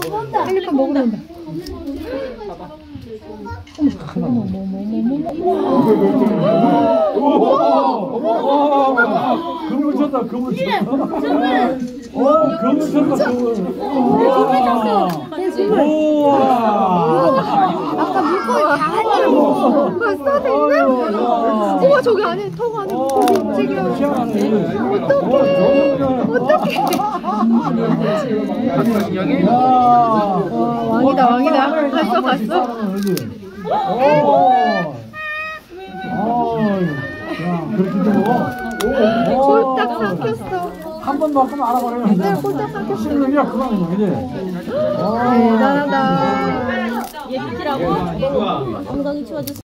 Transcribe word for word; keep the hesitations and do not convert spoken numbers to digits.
펠리칸 먹으러 온다. 어머, 어머, 어머, 어머, 어머, 어머. 그물 쳤다, 그물 쳤다. 어, 그물 쳤다, 그물. 우와. 아까 물고기 다 하냐고. 봤어, 됐나? 우와, 저기 안에, 턱 안에 물고기 움직여. 어떡해. 어떡해. 와, 왕이다, 왕이다. 갔어, 갔어. 오. 야, 그렇게 먹어. 홀딱 삼켰어. 한 번 먹으면 알아버리면 네, 홀딱 삼켰어. 씹는 게 그만이야, 그지? 대단하다. 얘 비키라고? 엉덩이 치워주세요.